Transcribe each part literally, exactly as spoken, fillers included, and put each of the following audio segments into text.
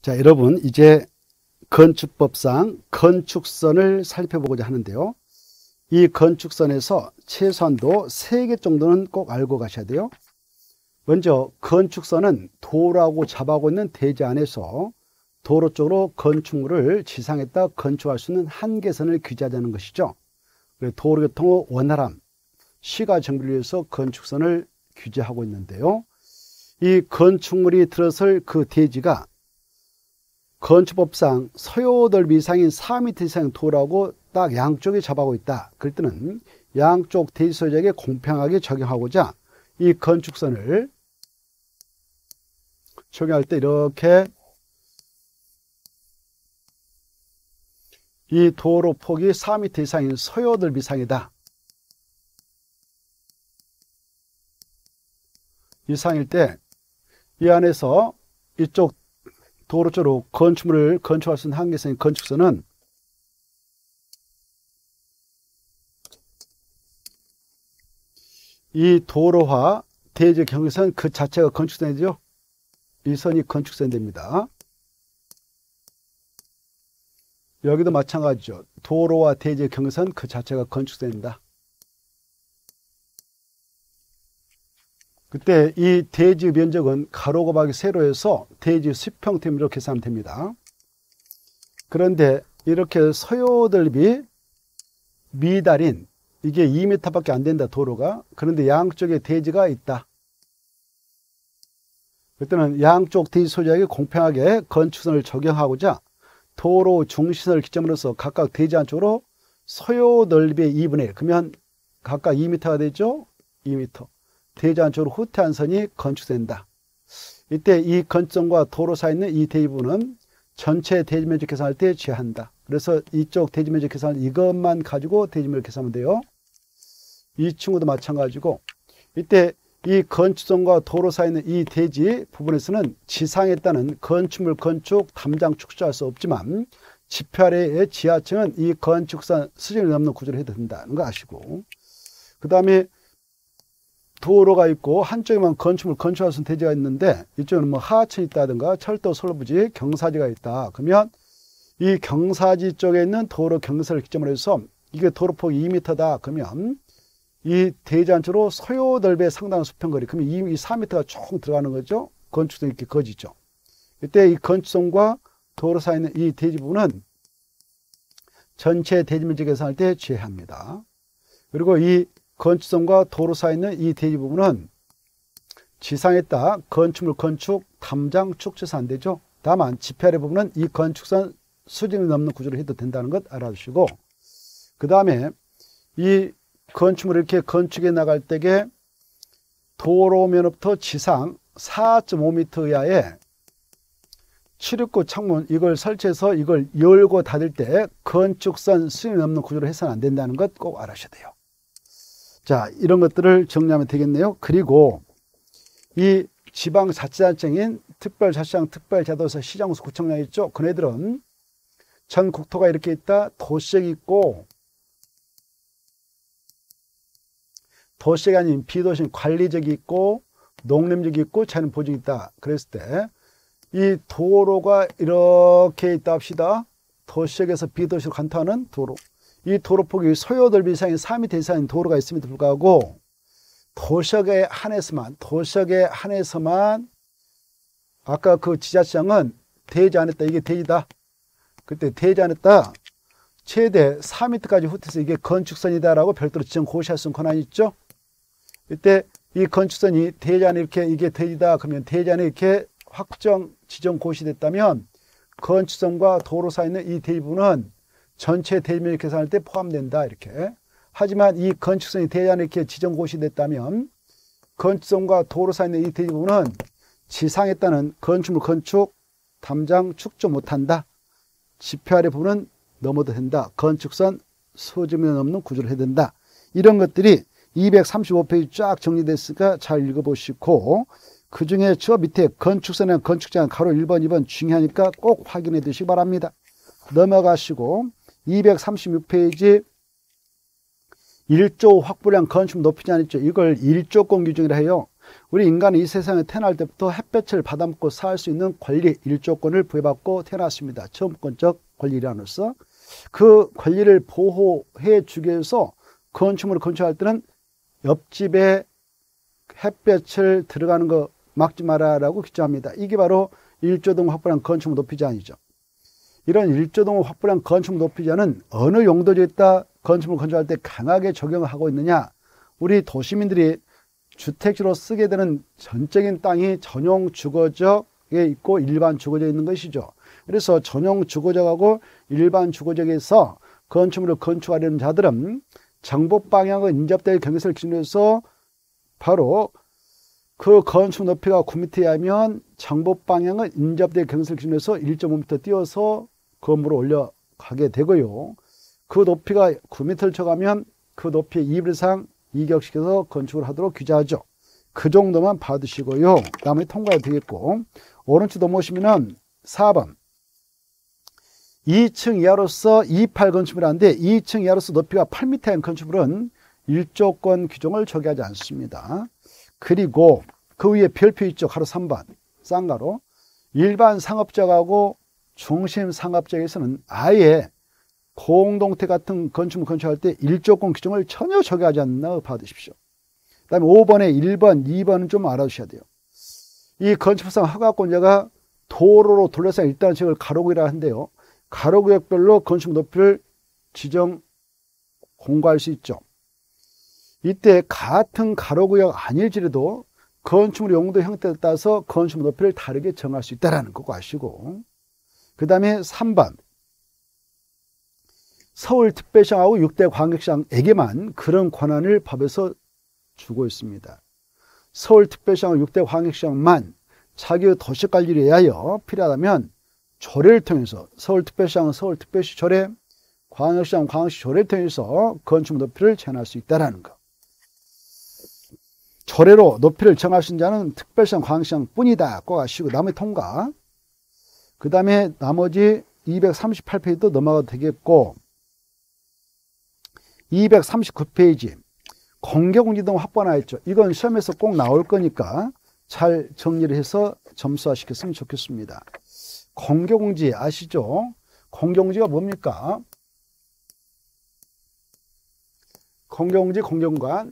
자, 여러분 이제 건축법상 건축선을 살펴보고자 하는데요. 이 건축선에서 최소한도 세 개 정도는 꼭 알고 가셔야 돼요. 먼저 건축선은 도로하고 잡아오고 있는 대지 안에서 도로 쪽으로 건축물을 지상에다 건축할 수 있는 한계선을 규제하자는 것이죠. 도로교통의 원활함, 시가 정비를 위해서 건축선을 규제하고 있는데요. 이 건축물이 들어설 그 대지가 건축법상 소요넓이 이상인 사 미터 이상의 도로하고 딱 양쪽에 잡아오고 있다. 그럴 때는 양쪽 대지 소유자에게 공평하게 적용하고자 이 건축선을 적용할 때 이렇게 이 도로 폭이 사 미터 이상인 소요넓이 이상이다. 이상일 때 이 안에서 이쪽 도로 쪽으로 건축물을 건축할 수 있는 한계선인 건축선은 이 도로와 대지 경계선 그 자체가 건축선이죠. 이 선이 건축선이 됩니다. 여기도 마찬가지죠. 도로와 대지 경계선 그 자체가 건축선입니다. 그때 이 대지 면적은 가로 곱하기 세로에서 대지 수평태미로 계산하면 됩니다. 그런데 이렇게 소요넓이 미달인 이게 이 미터밖에 안 된다 도로가. 그런데 양쪽에 대지가 있다. 그때는 양쪽 대지 소유자에게 공평하게 건축선을 적용하고자 도로 중심선을 기점으로서 각각 대지 안쪽으로 소요넓이의 이분의 일, 그러면 각각 이 미터가 되죠. 이 미터. 대지 안쪽으로 후퇴한 선이 건축된다. 이때 이 건축선과 도로 사이에 있는 이 대지 부분은 전체 대지 면적 계산할 때 제한한다. 그래서 이쪽 대지 면적 계산을 이것만 가지고 대지 면적 계산하면 돼요. 이 친구도 마찬가지고 이때 이 건축선과 도로 사이에 있는 이 대지 부분에서는 지상에 따른 건축물 건축 담장 축소할 수 없지만 지표 아래의 지하층은 이 건축선 수준을 넘는 구조를 해도 된다는 거 아시고, 그 다음에 도로가 있고 한쪽에만 건축물 건축할 수 있는 대지가 있는데 이쪽에는 뭐 하천이 있다든가 철도 솔부지 경사지가 있다. 그러면 이 경사지 쪽에 있는 도로 경사를 기점으로 해서 이게 도로폭이 이 미터다. 그러면 이 대지 안쪽으로 소요넓이의 상당한 수평거리, 그러면 이 사 미터가 총 들어가는 거죠. 건축선이 이렇게 거지죠. 이때 이 건축선과 도로 사이에 있는 이 대지 부분은 전체 대지 면적 계산할 때 제외합니다. 그리고 이 건축선과 도로 사이에 있는 이 대지 부분은 지상에 따라 건축물 건축 담장 축소해서 안 되죠. 다만 지표 아래 부분은 이 건축선 수준을 넘는 구조를 해도 된다는 것 알아두시고, 그 다음에 이 건축물을 이렇게 건축해 나갈 때에 도로면부터 지상 사 점 오 미터 이하의 출입구 창문 이걸 설치해서 이걸 열고 닫을 때 건축선 수준이 넘는 구조를 해서는 안 된다는 것 꼭 알아셔야 돼요. 자, 이런 것들을 정리하면 되겠네요. 그리고 이 지방자치단체인 특별자치장, 특별자도서, 시장수, 구청장 있죠. 그네들은 전 국토가 이렇게 있다. 도시역이 있고 도시역이 아닌 비도시는 관리적이 있고 농림적이 있고 자연 보직이 있다. 그랬을 때 이 도로가 이렇게 있다 합시다. 도시역에서 비도시로 간통하는 도로. 이 도로폭이 소요넓이 이상인 사 미터 이상인 도로가 있음에도 불구하고 도시역에 한해서만 도시역에 한해서만 아까 그 지자체장은 대지 안 했다. 이게 대지다. 그때 대지 안 했다. 최대 사 미터까지 후퇴해서 이게 건축선이다라고 별도로 지정 고시할 수 있는 권한이 있죠. 이때 이 건축선이 대지 안에 이렇게 이게 대지다. 그러면 대지 안에 이렇게 확정 지정 고시됐다면 건축선과 도로 사이에 있는 이 대지 부분은 전체 대지 면적 계산할 때 포함된다. 이렇게. 하지만 이 건축선이 대지 안에 이렇게 지정 고시됐다면 건축선과 도로 사이에 있는 이 대지 부분은 지상에 따른 건축물 건축 담장 축소 못한다. 지표 아래 부분은 넘어도 된다. 건축선 수준이 넘는 구조를 해야 된다. 이런 것들이 이백삼십오 페이지 쫙 정리됐으니까 잘 읽어보시고, 그 중에 저 밑에 건축선이나 건축장 가로 일 번, 이 번 중요하니까 꼭 확인해 두시기 바랍니다. 넘어가시고 이백삼십육 페이지 일 조 확보량 건축 높이제한 있죠. 이걸 일 조건 규정이라 해요. 우리 인간은 이 세상에 태어날 때부터 햇볕을 받아먹고 살 수 있는 권리, 일조권을 부여받고 태어났습니다. 처음권적 권리라로서 그 권리를 보호해 주기 위해서 건축물을 건축할 때는 옆집에 햇볕을 들어가는 거 막지 마라라고 규정합니다. 이게 바로 일조동 확보량 건축물 높이 제한이죠. 이런 일조동 확보량 건축물 높이 제한은 어느 용도지에다 건축물 건축할 때 강하게 적용을 하고 있느냐? 우리 도시민들이 주택지로 쓰게 되는 전적인 땅이 전용 주거적에 있고 일반 주거적에 있는 것이죠. 그래서 전용 주거적하고 일반 주거적에서 건축물을 건축하려는 자들은 정복 방향의 인접대의 경계선을 기준으로 해서 바로 그 건축 높이가 구 미터에 하면 정복 방향은 인접대의 경계선을 기준으로 해서 일 점 오 미터 띄워서 건물을 올려가게 되고요. 그 높이가 구 미터를 쳐가면 그 높이의 이 배 이상 이격시켜서 건축을 하도록 규제하죠. 그 정도만 봐두시고요. 다음에 통과가 되겠고, 오른쪽 넘어오시면은 사 번. 이 층 이하로서 이십팔 건축물이 하는데 이 층 이하로서 높이가 팔 미터인 건축물은 일조권 규정을 적용하지 않습니다. 그리고 그 위에 별표 있죠. 가로 삼 번. 쌍가로. 일반 상업적하고 중심 상업적에서는 아예 공동택 같은 건축물 건축할 때 일조권 규정을 전혀 적용하지 않나 봐두십시오. 그 다음에 오 번에 일 번, 이 번은 좀 알아두셔야 돼요. 이 건축법상 허가권자가 도로로 둘러싼 일단 지역을 가로구역이라 하는데요. 가로구역별로 건축 높이를 지정 공고할 수 있죠. 이때 같은 가로구역 아닐지라도 건축물 용도 형태에 따라서 건축 높이를 다르게 정할 수 있다는 거 아시고, 그 다음에 삼 번. 서울특별시장하고 육 대 광역시장에게만 그런 권한을 법에서 주고 있습니다. 서울특별시장과 육 대 광역시장만 자기의 도시관리를 위하여 필요하다면 조례를 통해서 서울특별시장은 서울특별시 조례, 광역시장 광역시 조례를 통해서 건축 높이를 제한할 수 있다는 거. 조례로 높이를 정할 수 있는 자는 특별시장, 광역시장 뿐이다. 꼭 아시고 나머지 통과. 그 다음에 나머지 이백삼십팔 페이지도 넘어가도 되겠고, 이백삼십구 페이지 공개공지 등 확보나 했죠. 이건 시험에서 꼭 나올 거니까 잘 정리를 해서 점수화 시켰으면 좋겠습니다. 공개공지 아시죠? 공개공지가 뭡니까? 공개공지, 공개공간.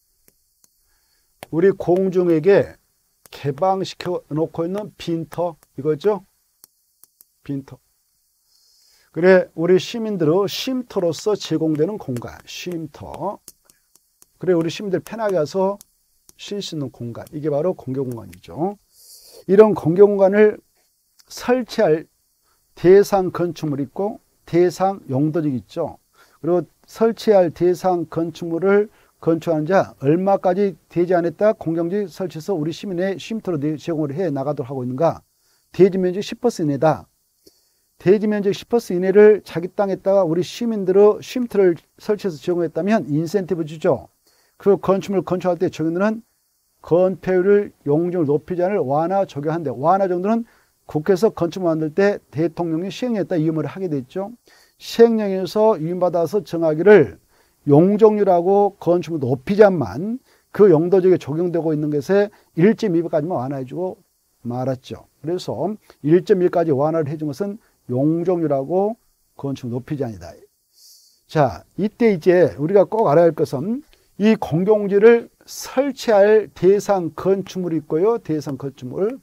우리 공중에게 개방시켜 놓고 있는 빈터, 이거죠? 빈터. 그래, 우리 시민들의 쉼터로서 제공되는 공간, 쉼터. 그래, 우리 시민들 편하게 가서 쉴 수 있는 공간. 이게 바로 공개공간이죠. 이런 공개공간을 설치할 대상 건축물이 있고 대상 용도지가 있죠. 그리고 설치할 대상 건축물을 건축하는 자 얼마까지 되지 않았다 공경지 설치해서 우리 시민의 쉼터로 제공을 해 나가도록 하고 있는가? 대지 면적 십 퍼센트 이내다. 대지 면적 십 퍼센트 이내를 자기 땅에다가 우리 시민들의 쉼터를 설치해서 제공했다면 인센티브 주죠. 그 건축물 건축할 때 적용되는 건폐율을 용적을 높이지 않을 완화 적용한대. 완화 정도는 국회에서 건축물 만들 때 대통령이 시행령에다 위임을 하게 됐죠. 시행령에서 위임받아서 정하기를 용적률하고 건축물 높이자만 그 용도지역에 적용되고 있는 것에 일 점 이 배까지만 완화해주고 말았죠. 그래서 일 점 일까지 완화를 해준 것은 용적률하고 건축물 높이제한이다. 자, 이때 이제 우리가 꼭 알아야 할 것은 이 공공지를 설치할 대상 건축물이 있고요. 대상 건축물.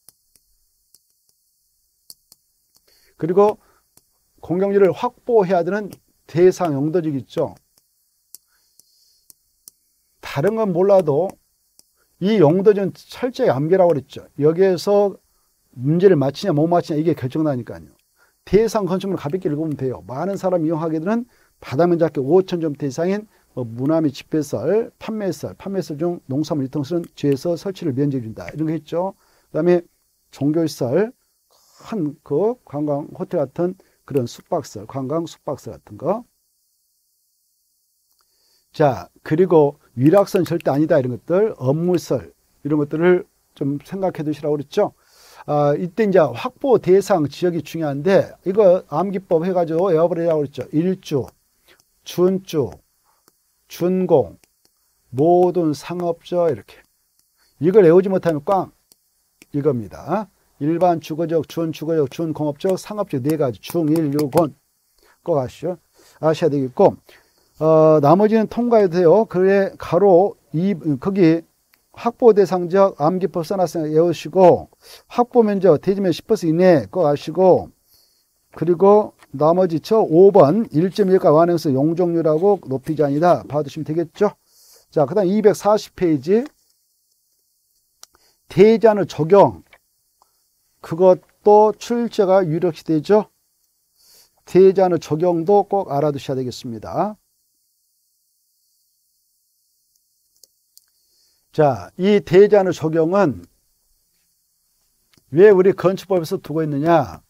그리고 공공지를 확보해야 되는 대상 용도지가 있죠. 다른 건 몰라도 이 용도지는 철저히 암기라고 그랬죠. 여기에서 문제를 맞히냐 못 맞히냐 이게 결정나니까요. 대상 건축물 가볍게 읽으면 돼요. 많은 사람이 이용하게 되는 바다면 작게 오천 점대 이상인 뭐 문화 및 집배설, 판매설, 판매설 중 농산물 유통설은 죄에서 설치를 면제해 준다. 이런 거 했죠. 그 다음에 종교시설, 한 그 관광 호텔 같은 그런 숙박설, 관광 숙박설 같은 거. 자, 그리고 위락선 절대 아니다 이런 것들, 업무설 이런 것들을 좀 생각해 두시라고 그랬죠. 아, 이때 이제 확보 대상 지역이 중요한데 이거 암기법 해가지고 외워버리라고 그랬죠. 일주, 준주, 준공, 모든 상업적 이렇게 이걸 외우지 못하면 꽝 이겁니다. 일반 주거적, 준주거적, 준공업적, 상업적 네 가지 중일, 유, 곤 꼭 아시죠? 아셔야 되겠고 어, 나머지는 통과해도 돼요. 그래 가로 이 거기 확보 대상적 암기법 써놨으니까 외우시고 확보 면적 대지면 십 퍼센트 이내 꼭 아시고 그리고 나머지 저 오 번 일 점 일가 완행성 용적률하고 높이 제한이다 봐두시면 되겠죠. 자, 그 다음 이백사십 페이지 대제한을 적용 그것도 출제가 유력시 되죠. 대제한의 적용도 꼭 알아두셔야 되겠습니다. 자, 이 대제한의 적용은 왜 우리 건축법에서 두고 있느냐?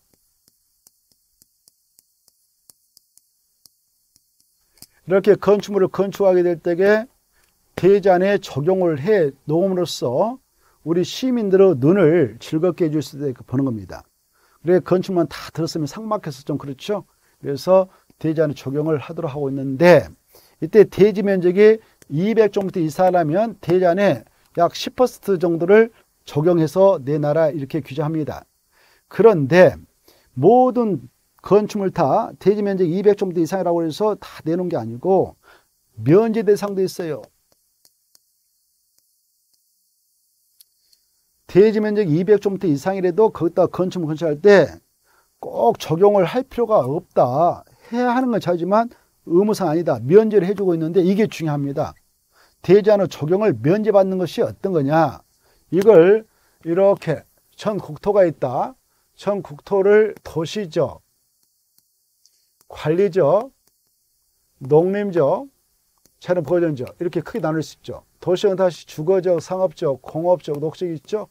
이렇게 건축물을 건축하게 될 때에 대제한에 적용을 해 놓음으로써 우리 시민들의 눈을 즐겁게 해줄 수 있게 보는 겁니다. 그래 건축만 다 들었으면 삭막해서 좀 그렇죠. 그래서 대제한에 적용을 하도록 하고 있는데 이때 대지 면적이 이백 제곱미터 이상이라면 대제한에 약 십 퍼센트 정도를 적용해서 내놔라 이렇게 규정합니다. 그런데 모든 건축물 다 대지 면적 이백 제곱미터 이상이라고 해서 다 내놓은 게 아니고 면제 대상도 있어요. 대지 면적 이백 제곱미터 이상이라도 거기다 건축물 건축할 때 꼭 적용을 할 필요가 없다. 해야 하는 건 자지만 의무상 아니다. 면제를 해주고 있는데 이게 중요합니다. 대제한의 적용을 면제받는 것이 어떤 거냐. 이걸 이렇게 전 국토가 있다. 전 국토를 도시적, 관리적, 농림적, 차량 보전적 이렇게 크게 나눌 수 있죠. 도시는 다시 주거적, 상업적, 공업적, 녹적이 있죠.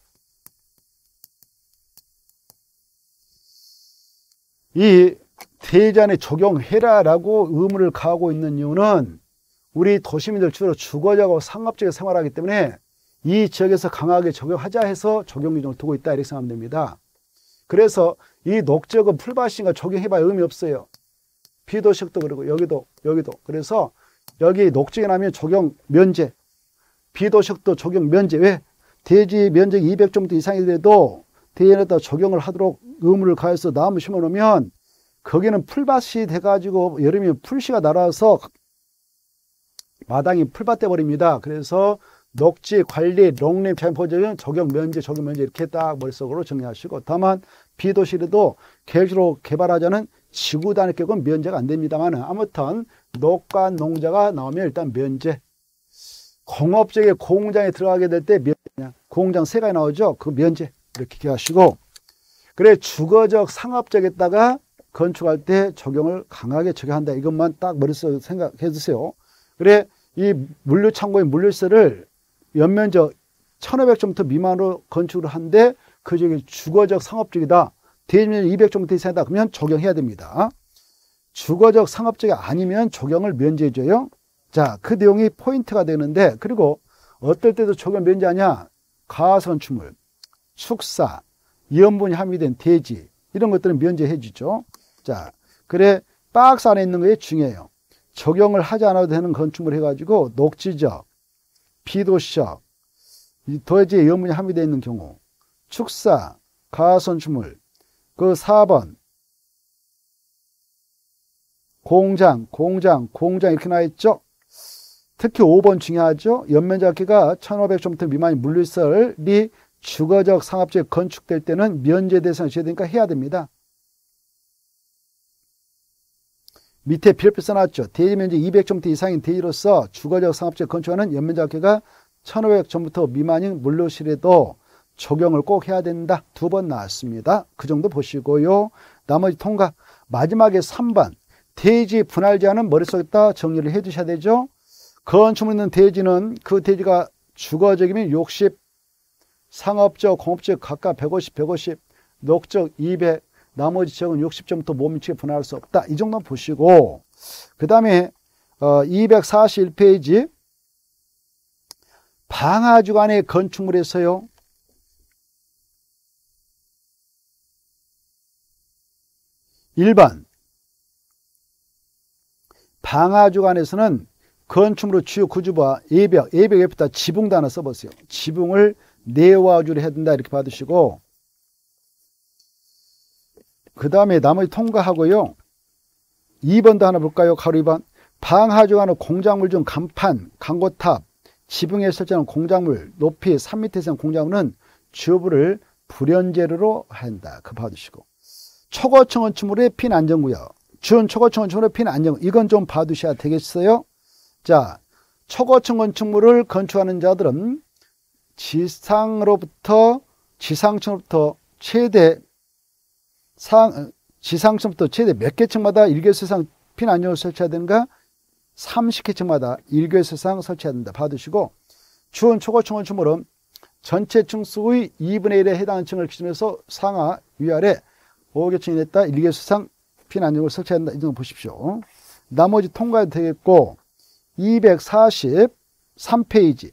이 대제한에 적용해라라고 의무를 가하고 있는 이유는 우리 도시민들 주로 주거적으로 상업적으로 생활하기 때문에 이 지역에서 강하게 적용하자 해서 적용 규정을 두고 있다 이렇게 생각하면 됩니다. 그래서 이 녹적은 풀밭인가 적용해봐야 의미 없어요. 비도시역도 그러고 여기도 여기도 그래서 여기 녹적이 나면 적용 면제, 비도시역도 적용 면제. 왜? 대지 면적이 이백 제곱미터 이상이라도 대제한에다 적용을 하도록 의무를 가해서 나무 심어놓으면 거기는 풀밭이 돼가지고 여름이면 풀씨가 날아서 마당이 풀밭 돼버립니다. 그래서 녹지, 관리, 농림, 자연보전은 적용 면제, 적용 면제 이렇게 딱 머릿속으로 정리하시고 다만 비도시라도 계획적으로 개발하자는 지구 단위 계획은 면제가 안 됩니다만 아무튼 녹과 농자가 나오면 일단 면제. 공업적인 공장에 들어가게 될 때 면제. 공장 세 가지 나오죠. 그 면제 이렇게 기억하시고 그래 주거적, 상업적에다가 건축할 때 적용을 강하게 적용한다. 이것만 딱 머릿속에 생각해 주세요. 그래 이 물류창고의 물류시설을 연면적 천오백 제곱미터 미만으로 건축을 한데 그 중에 주거적, 상업적이다. 대지면 이백 제곱미터 이상이다. 그러면 적용해야 됩니다. 주거적, 상업적이 아니면 적용을 면제해줘요. 자, 그 내용이 포인트가 되는데 그리고 어떨 때도 적용 면제하냐? 가선축물, 축사, 이연분이 함유된 대지 이런 것들은 면제해 주죠. 자, 그래 박스 안에 있는 게 중요해요. 적용을 하지 않아도 되는 건축물 해가지고 녹지적, 비도시적, 도지의 이연분이 함유되어 있는 경우 축사, 가선축물 그 사 번 공장, 공장, 공장 이렇게 나와 있죠. 특히 오 번 중요하죠. 연면적기가 천오백 제곱미터 미만의 물류시설이 주거적, 상업적 건축될 때는 면제 대상이 되니까 해야 됩니다. 밑에 비례표 써놨죠. 대지 면적 이백 제곱미터 이상인 대지로서 주거적, 상업적 건축하는 연면적기가 천오백 제곱미터 미만인 물류시설에도 적용을 꼭 해야 된다. 두 번 나왔습니다. 그 정도 보시고요. 나머지 통과. 마지막에 삼 번 대지 분할 제한은 머릿속에다 정리를 해 두셔야 되죠. 건축물 있는 대지는 그 대지가 주거적이면 육십, 상업적, 공업적 각각 백오십, 백오십, 녹적 이백, 나머지 지역은 육십 제곱미터 못 미치게 분할할 수 없다. 이 정도 보시고 그 다음에 어, 이백사십일 페이지 방화주간의 건축물에서요. 일 번 방화주간에서는 건축물의 주요 구조부와 예벽, 예벽 옆에다 지붕도 하나 써보세요. 지붕을 내와주를 해야 된다 이렇게 받으시고, 그 다음에 나머지 통과하고요. 이 번도 하나 볼까요? 가로 이 번. 방하중하는 공작물 중 간판, 강고탑, 지붕에 설치하는 공작물, 높이 삼 미터 이상 공작물은 주부를 불연재료로 한다. 그 봐두시고. 초고층 건축물의 핀 안전구역. 준 초고층 건축물의 핀 안전구역. 이건 좀 봐두셔야 되겠어요. 자, 초고층 건축물을 건축하는 자들은 지상으로부터, 지상층으로부터 최대 상, 지상층부터 최대 몇 개층마다 일 개소 이상 핀 안전구역을 설치해야 되는가? 삼십 개층마다 일 개소 이상 설치해야 된다. 봐두시고, 주원 초고층 건축물은 전체 층수의 이분의 일에 해당하는 층을 기준해서 상하, 위아래 오 개층이 됐다. 일 개소 이상 핀 안전구역을 설치해야 된다. 이 정도 보십시오. 나머지 통과해도 되겠고, 이백사십삼 페이지.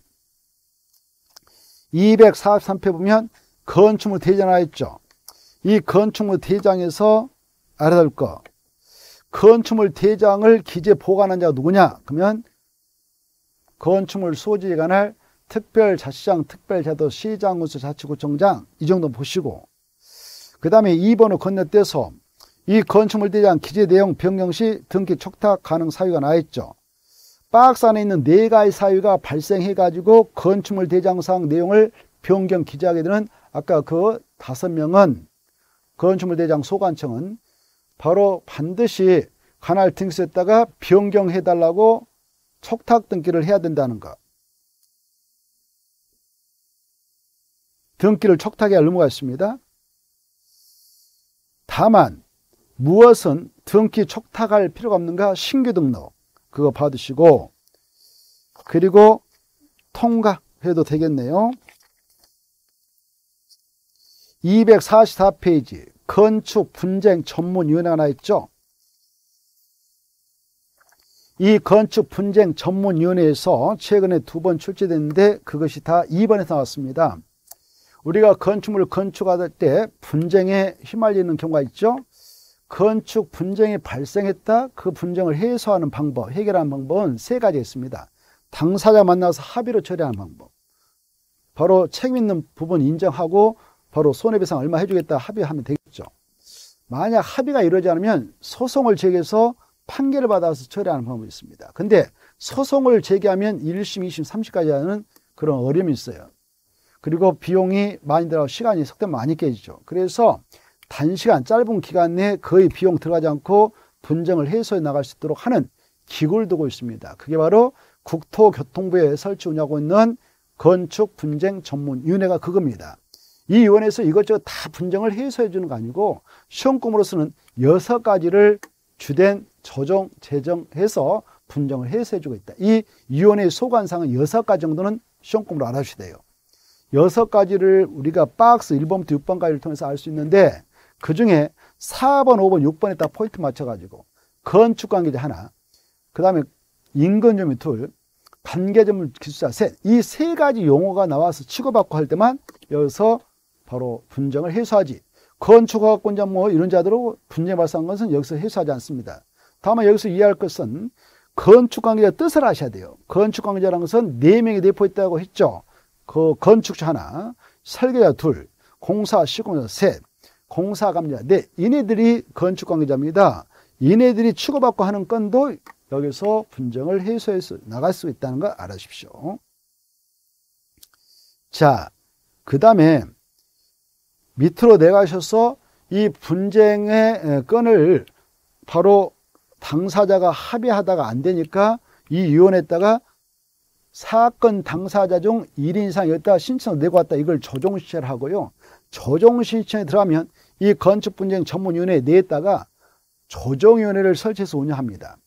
이백사십삼 페이지 보면 건축물 대장 하나 있죠. 이 건축물 대장에서 알아야 될 거. 건축물 대장을 기재 보관한 자가 누구냐? 그러면 건축물 소지에 관할 특별자치장, 특별자도, 시장, 군수, 자치구청장 이 정도 보시고, 그 다음에 이 번을 건너뛰어서 이 건축물 대장 기재 내용 변경 시 등기 촉탁 가능 사유가 나와있죠. 박스 안에 있는 네 가지 사유가 발생해가지고 건축물 대장상 내용을 변경 기재하게 되는 아까 그 다섯 명은 건축물 대장 소관청은 바로 반드시 관할 등기소에다가 변경해달라고 촉탁 등기를 해야 된다는 것. 등기를 촉탁해야 할 의무가 있습니다. 다만 무엇은 등기 촉탁할 필요가 없는가? 신규 등록 그거 받으시고, 그리고 통과해도 되겠네요. 이백사십사 페이지 건축 분쟁 전문위원회가 하나 있죠. 이 건축 분쟁 전문위원회에서 최근에 두 번 출제됐는데 그것이 다 이 번에서 나왔습니다. 우리가 건축물을 건축할 때 분쟁에 휘말리는 경우가 있죠. 건축 분쟁이 발생했다. 그 분쟁을 해소하는 방법, 해결하는 방법은 세 가지 있습니다. 당사자 만나서 합의로 처리하는 방법. 바로 책임 있는 부분 인정하고 바로 손해배상 얼마 해주겠다 합의하면 되겠죠. 만약 합의가 이루어지지 않으면 소송을 제기해서 판결을 받아서 처리하는 방법이 있습니다. 근데 소송을 제기하면 일 심, 이 심, 삼 심까지 하는 그런 어려움이 있어요. 그리고 비용이 많이 들어가고 시간이 속되면 많이 깨지죠. 그래서 단시간 짧은 기간 내에 거의 비용 들어가지 않고 분쟁을 해소해 나갈 수 있도록 하는 기구를 두고 있습니다. 그게 바로 국토교통부에 설치 운영하고 있는 건축분쟁전문위원회가 그겁니다. 이 위원회에서 이것저것 다 분쟁을 해소해 주는 거 아니고 시험공으로서는 여섯 가지를 주된 조정, 제정해서 분쟁을 해소해 주고 있다. 이 위원회의 소관사항은 여섯 가지 정도는 시험공으로 알아주셔야 돼요. 여섯 가지를 우리가 박스 일 번부터 육 번까지를 통해서 알 수 있는데 그 중에 사 번, 오 번, 육 번에 딱 포인트 맞춰가지고 건축관계자 하나, 그 다음에 인건조물 둘, 관계조물 기술자 셋, 이 세 가지 용어가 나와서 치고받고 할 때만 여기서 바로 분쟁을 해소하지. 건축허가권자 뭐 이런 자들로 분쟁 발생한 것은 여기서 해소하지 않습니다. 다만 여기서 이해할 것은 건축관계자 뜻을 아셔야 돼요. 건축관계자라는 것은 네 명이 내포했다고 했죠. 그 건축자 하나, 설계자 둘, 공사 시공자 셋, 공사감자 넷, 이네들이 건축관계자입니다. 이네들이 치고받고 하는 건도 여기서 분쟁을 해소해서 나갈 수 있다는 걸 알아주십시오. 자, 그 다음에 밑으로 내가셔서 이 분쟁의 건을 바로 당사자가 합의하다가 안 되니까 이 위원회에다가 사건 당사자 중 일 인 이상 여기다 신청을 내고 왔다. 이걸 조정신청을 하고요. 조정신청에 들어가면 이 건축분쟁 전문위원회에 내다가 조정위원회를 설치해서 운영합니다.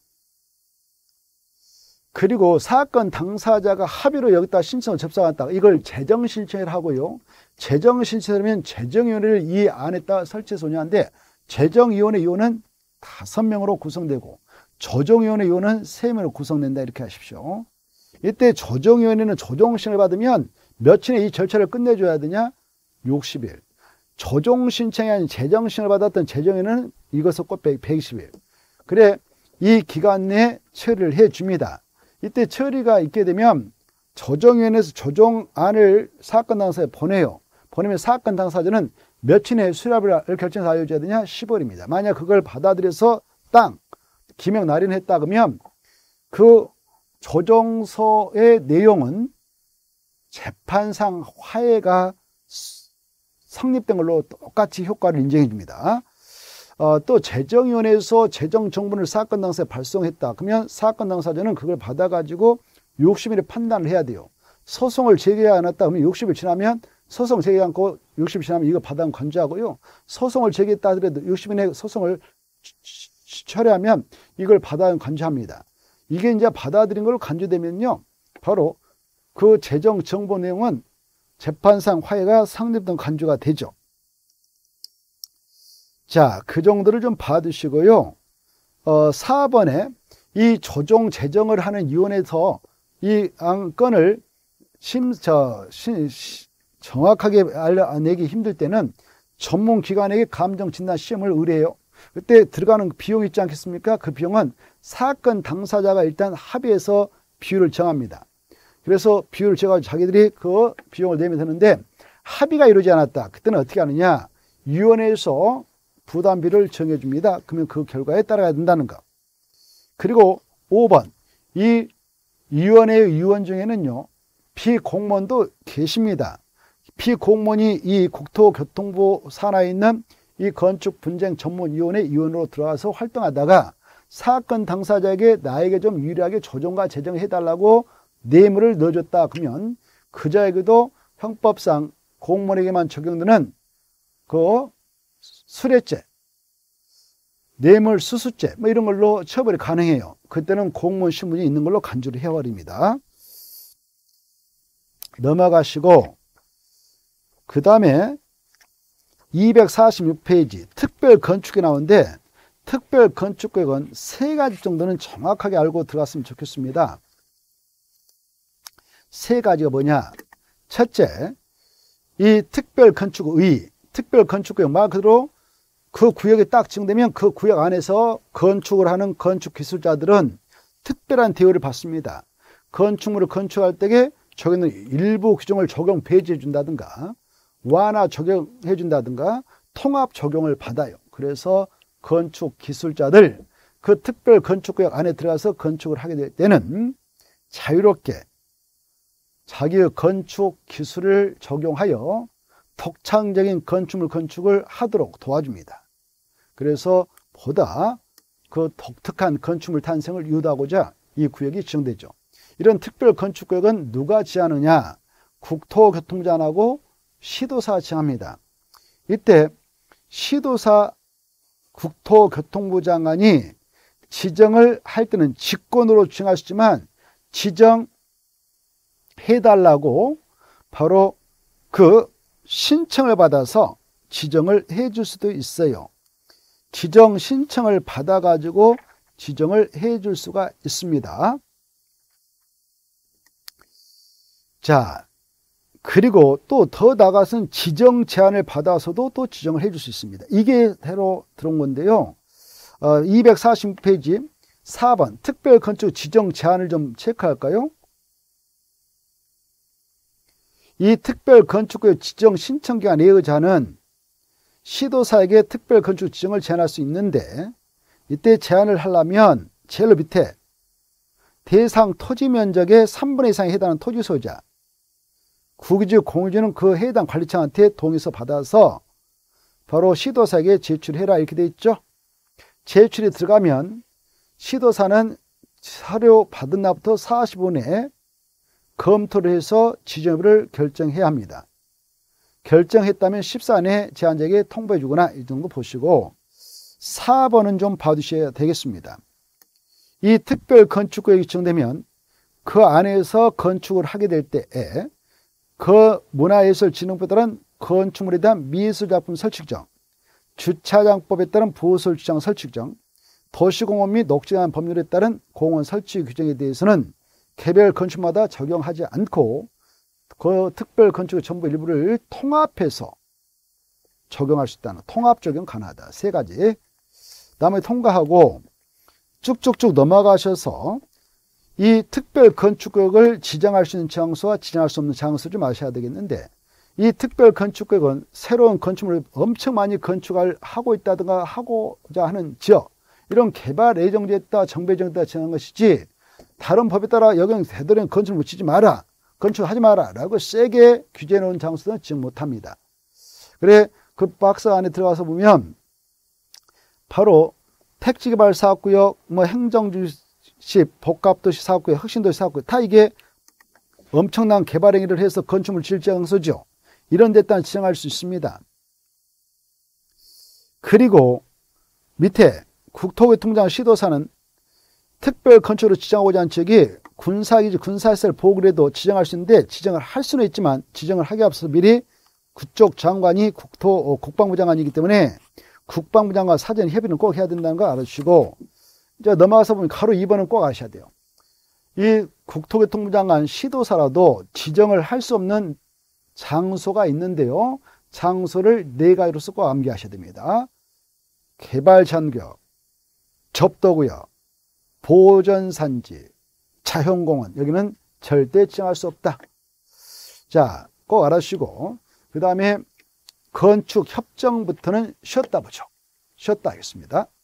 그리고 사건 당사자가 합의로 여기다 신청을 접수했다. 이걸 재정신청을 하고요. 재정신청하면 재정위원회를 이 안에다 설치해서 운영하는데 재정위원회 위원은 다섯 명으로 구성되고 조정위원회 위원은 세 명으로 구성된다. 이렇게 하십시오. 이때 조정위원회는 조정신청을 받으면 며칠에 이 절차를 끝내줘야 되냐? 육십 일. 조정신청이 아닌 재정신청을 받았던 재정위원회는 이것을 꼭 백이십 일. 그래 이 기간 내에 처리를 해줍니다. 이때 처리가 있게 되면 조정위원회에서 조정안을 사건 당사자에 보내요. 보내면 사건 당사자는 며칠 내에 수립을 결정해서 알려줘야 되냐? 십 월입니다. 만약 그걸 받아들여서 땅, 기명 날인했다 그러면 그 조정서의 내용은 재판상 화해가 성립된 걸로 똑같이 효과를 인정해 줍니다. 어, 또 재정위원회에서 재정정보를 사건 당사자에 발송했다. 그러면 사건 당사자는 그걸 받아가지고 육십 일에 판단을 해야 돼요. 소송을 제기하지 않았다 그러면 육십 일 지나면 소송 제기하지 않고 육십 일 지나면 이거 받아면 간주하고요. 소송을 제기했다 하더라도 육십 일 내에 소송을 처리하면 이걸 받아면 간주합니다. 이게 이제 받아들인 걸로 간주되면요. 바로 그 재정 정보 내용은 재판상 화해가 성립된 간주가 되죠. 자, 그 정도를 좀 봐두시고요. 어, 사 번에 이 조정 재정을 하는 위원회에서 이 안건을 심, 저, 시, 시, 정확하게 알려내기 힘들 때는 전문기관에게 감정진단 시험을 의뢰해요. 그때 들어가는 비용이 있지 않겠습니까? 그 비용은 사건 당사자가 일단 합의해서 비율을 정합니다. 그래서 비율을 정하고 자기들이 그 비용을 내면 되는데 합의가 이루어지지 않았다. 그때는 어떻게 하느냐? 위원회에서 부담비를 정해줍니다. 그러면 그 결과에 따라가야 된다는 거. 그리고 오 번. 이 위원회의 위원 중에는요. 피공무원도 계십니다. 피공무원이 이 국토교통부 산하에 있는 이 건축분쟁전문위원회 위원으로 들어와서 활동하다가 사건 당사자에게 나에게 좀 유리하게 조정과 재정해달라고 뇌물을 넣어줬다 그러면 그자에게도 형법상 공무원에게만 적용되는 그 수뢰죄, 뇌물 수수죄 뭐 이런 걸로 처벌이 가능해요. 그때는 공무원 신분이 있는 걸로 간주를 해버립니다. 넘어가시고 그 다음에 이백사십육 페이지 특별건축이 나오는데 특별건축계획은 세 가지 정도는 정확하게 알고 들어갔으면 좋겠습니다. 세 가지가 뭐냐? 첫째, 이 특별건축의, 특별건축구역 말 그대로 그 구역이 딱 지정되면 그 구역 안에서 건축을 하는 건축기술자들은 특별한 대우를 받습니다. 건축물을 건축할 때에 적용되는 일부 규정을 적용 배제해 준다든가 완화 적용해 준다든가 통합 적용을 받아요. 그래서 건축기술자들 그 특별건축구역 안에 들어가서 건축을 하게 될 때는 자유롭게 자기의 건축 기술을 적용하여 독창적인 건축물 건축을 하도록 도와줍니다. 그래서 보다 그 독특한 건축물 탄생을 유도하고자 이 구역이 지정되죠. 이런 특별 건축구역은 누가 지정하느냐? 국토교통부장하고 시도사가 지정합니다. 이때 시도사 국토교통부 장관이 지정을 할 때는 직권으로 지정할 수 있지만 지정해달라고 바로 그 신청을 받아서 지정을 해줄 수도 있어요. 지정 신청을 받아가지고 지정을 해줄 수가 있습니다. 자, 그리고 또 더 나아가서는 지정 제안을 받아서도 또 지정을 해줄 수 있습니다. 이게 새로 들어온 건데요. 어, 이백사십 페이지 사 번 특별건축 지정 제안을 좀 체크할까요? 이 특별건축구역 지정 신청기간 예의자는 시도사에게 특별건축 지정을 제안할 수 있는데 이때 제안을 하려면 제일 밑에 대상 토지 면적의 삼분의 이상에 해당하는 토지 소유자 국유지 공유지는 그 해당 관리청한테 동의서 받아서 바로 시도사에게 제출해라 이렇게 돼 있죠. 제출이 들어가면 시도사는 사료 받은 날부터 사십 분 내에 검토를 해서 지정 여부를 결정해야 합니다. 결정했다면 십사 일 내에 제안자에게 통보해 주거나 이 정도 보시고 사 번은 좀 봐두셔야 되겠습니다. 이 특별 건축구역이 지정되면 그 안에서 건축을 하게 될 때에 그 문화예술진흥법에 따른 건축물에 대한 미술작품 설치규정, 주차장법에 따른 보설주차장 설치규정, 도시공원 및 녹지관 법률에 따른 공원 설치 규정에 대해서는 개별 건축마다 적용하지 않고 그 특별 건축의 전부 일부를 통합해서 적용할 수 있다는 통합 적용 가능하다. 세 가지. 다음에 통과하고 쭉쭉쭉 넘어가셔서 이 특별 건축구역을 지정할 수 있는 장소와 지정할 수 없는 장소를 좀 아셔야 되겠는데, 이 특별 건축구역은 새로운 건축물을 엄청 많이 건축을 하고 있다든가 하고자 하는 지역, 이런 개발 예정지에다 정비 예정지에다 지정한 것이지, 다른 법에 따라 여기는 되도록 건축물 짓지 마라, 건축하지 마라 라고 세게 규제해 놓은 장소는 지정 못합니다. 그래 그 박스 안에 들어가서 보면 바로 택지개발사업구역, 뭐 행정주시, 복합도시 사업구역, 혁신도시 사업구역, 다 이게 엄청난 개발 행위를 해서 건축물 지을 장소죠. 이런 데다 지정할 수 있습니다. 그리고 밑에 국토교통부장 시도사는 특별 건축으로 지정하고자 하는 지역이 군사기지, 군사시설 보호구에도 지정할 수 있는데, 지정을 할 수는 있지만 지정을 하기 앞서서 미리 그쪽 장관이 국토, 어, 국방부 장관이기 때문에 국방부 장관 사전 협의는 꼭 해야 된다는 거 알아주시고, 이제 넘어가서 보면 가로 이 번은 꼭 아셔야 돼요. 이 국토교통부 장관 시도사라도 지정을 할 수 없는 장소가 있는데요. 장소를 네 가지로서 꼭 암기하셔야 됩니다. 개발잔구역, 접도구역, 보전산지, 자연공원, 여기는 절대 지정할 수 없다. 자, 꼭 알아주시고, 그 다음에 건축협정부터는 쉬었다 보죠. 쉬었다 하겠습니다.